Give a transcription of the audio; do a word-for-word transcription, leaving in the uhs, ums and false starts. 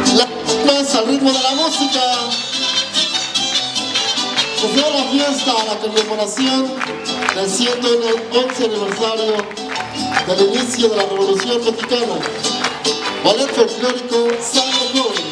Las al ritmo de la música. Desde la fiesta a la conmemoración del ciento once aniversario del inicio de la Revolución Mexicana. Ballet folclórico Sangre Joven.